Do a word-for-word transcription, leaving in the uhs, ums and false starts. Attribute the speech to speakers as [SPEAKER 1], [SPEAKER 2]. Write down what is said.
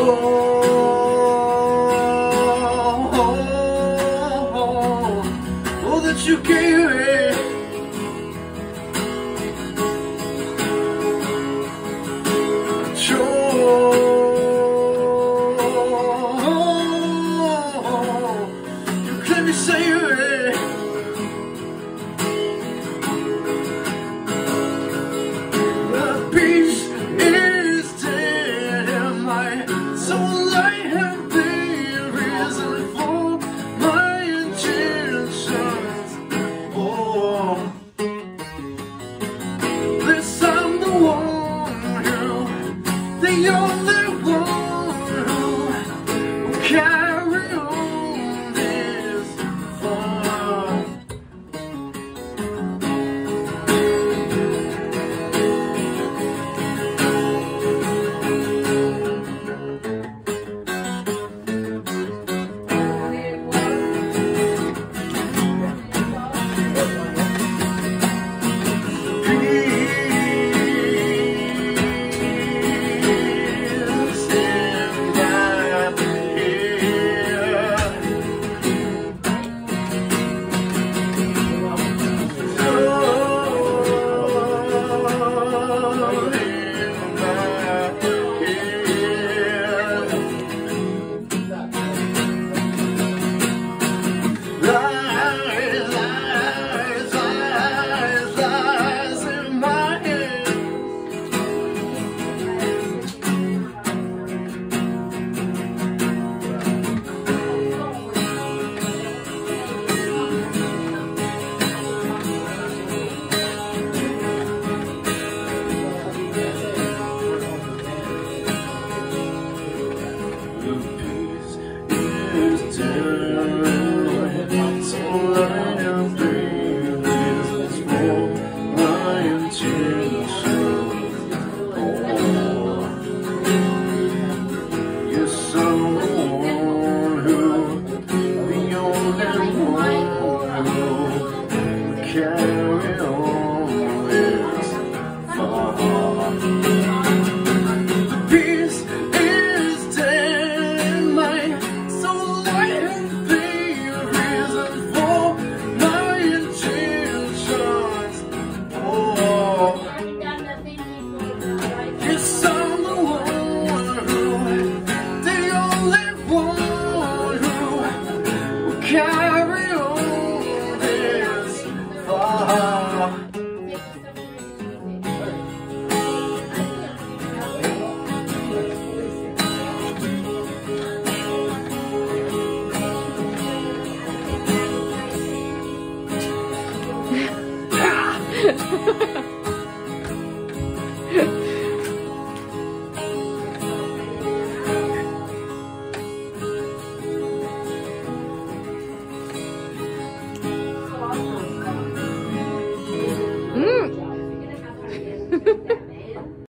[SPEAKER 1] all that you gave me. You let me say it. The peace is dead in my soul. I have been risen for my intentions. Oh, this I'm the one who, the only one who will carry on this far. Carry on this far. The peace is dead in my soul. I have been risen for my intentions. Oh, yes, I'm the one who, the only one who will carry on.
[SPEAKER 2] Ha